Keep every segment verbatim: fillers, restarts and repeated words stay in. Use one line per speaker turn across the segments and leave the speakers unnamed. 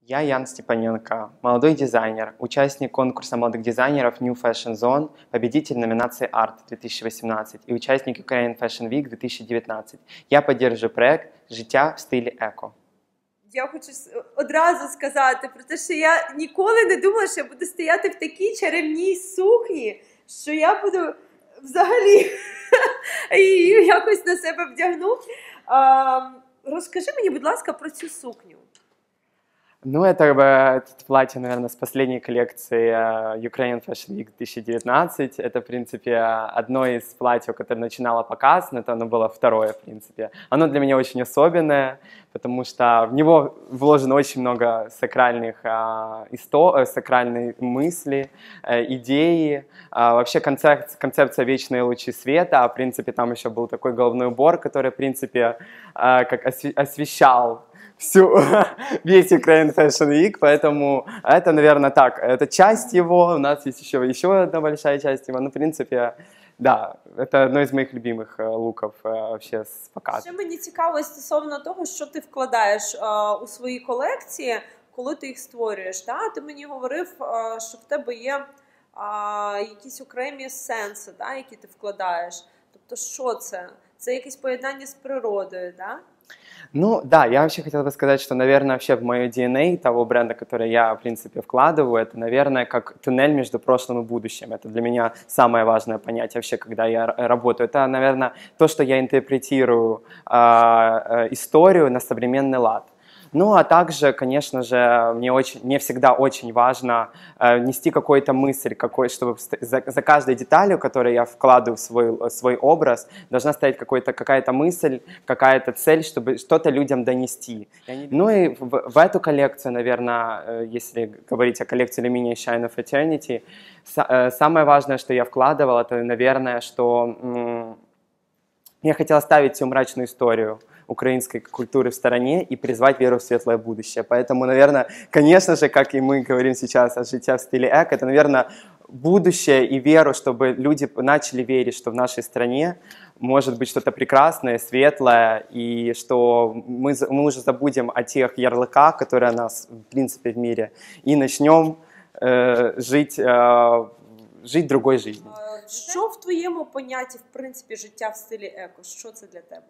Я Ян Степаненко, молодой дизайнер, участник конкурса молодых дизайнеров New Fashion Zone, победитель номинации Art две тысячи восемнадцать и участник Ukraine Fashion Week две тысячи девятнадцать. Я поддерживаю проект «Життя в стилі еко».
Я хочу одразу сказати про те, що я ніколи не думала, що я буду стояти в такій чарівній сукні, що я буду взагалі її якось на себе вдягну. Розкажи мені, будь ласка, про цю сукню.
Ну, это, это платье, наверное, с последней коллекции Ukraine Fashion Week две тысячи девятнадцать. Это, в принципе, одно из платьев, которое начинало показ, но это оно было второе, в принципе. Оно для меня очень особенное, потому что в него вложено очень много сакральных а, исто... сакральной мысли, а, идеи. А, вообще концеп... концепция «Вечные лучи света», в принципе, там еще был такой головной убор, который, в принципе, а, как осве... освещал всю, весь Ukraine Fashion Week, поэтому это, наверное, так, это часть его, у нас есть еще, еще одна большая часть его, но, в принципе, да, это одно из моих любимых луков вообще с показу.
Ще мені цікаво стосовно того, що ти вкладаєш а, у свої колекції, коли ти їх створюєш. Та? Ти мені говорив, а, що в тебе є а, якісь окремі сенси, та, які ти вкладаєш. Тобто, що це? Це якесь поєднання з природою, так?
Ну, да, я вообще хотел бы сказать, что, наверное, вообще в мое ди эн эй того бренда, который я, в принципе, вкладываю, это, наверное, как туннель между прошлым и будущим. Это для меня самое важное понятие вообще, когда я работаю. Это, наверное, то, что я интерпретирую э, э, историю на современный лад. Ну, а также, конечно же, мне, очень, мне всегда очень важно э, нести какую-то мысль, какой, чтобы за, за каждой деталью, которую я вкладываю в свой, свой образ, должна стоять какая-то мысль, какая-то цель, чтобы что-то людям донести. Не... Ну и в, в эту коллекцию, наверное, если говорить о коллекции Lumina Shine of Eternity, с, самое важное, что я вкладывал, это, наверное, что м- я хотел оставить всю мрачную историю украинской культуры в стороне и призвать веру в светлое будущее. Поэтому, наверное, конечно же, как и мы говорим сейчас о «Життя в стиле эко», это, наверное, будущее и веру, чтобы люди начали верить, что в нашей стране может быть что-то прекрасное, светлое, и что мы, мы уже забудем о тех ярлыках, которые у нас, в принципе, в мире, и начнем э, жить, э, жить другой жизнью.
Що в твоєму понятті, в принципі, життя в стилі еко? Що це для тебе?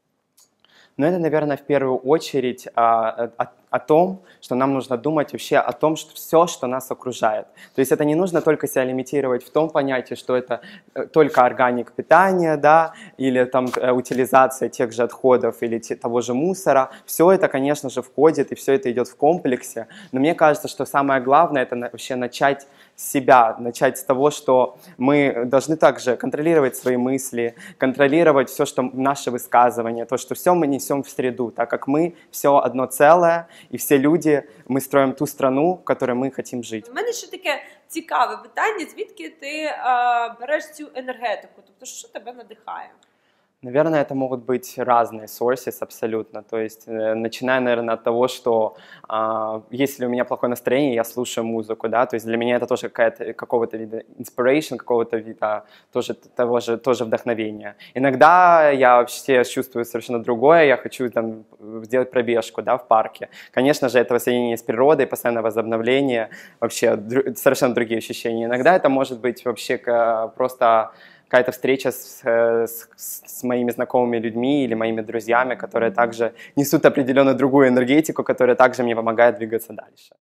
Ну, это, наверное, в первую очередь а, о, о том, что нам нужно думать вообще о том, что все, что нас окружает. То есть это не нужно только себя лимитировать в том понятии, что это только органик питания, да, или там утилизация тех же отходов или те, того же мусора. Все это, конечно же, входит, и все это идет в комплексе. Но мне кажется, что самое главное, это вообще начать с себя, начать с того, что мы должны также контролировать свои мысли, контролировать все, что наше высказывание, то, что все мы несем в среду, так как мы все одно целое, и все люди, мы строим ту страну, в которой мы хотим жить.
У мене ще таке цікаве питання, звідки ти е, береш цю енергетику, тобто що тебе надихає?
Наверное, это могут быть разные sources абсолютно. То есть, э, начиная, наверное, от того, что э, если у меня плохое настроение, я слушаю музыку, да, то есть для меня это тоже какая-то, какого-то вида inspiration, какого-то вида тоже, того же, тоже вдохновения. Иногда я вообще чувствую совершенно другое, я хочу там сделать пробежку, да, в парке. Конечно же, это воссоединение с природой, постоянное возобновление, вообще дру- совершенно другие ощущения. Иногда это может быть вообще просто какая-то встреча с, с, с моими знакомыми людьми или моими друзьями, которые также несут определенную другую энергетику, которая также мне помогает двигаться дальше.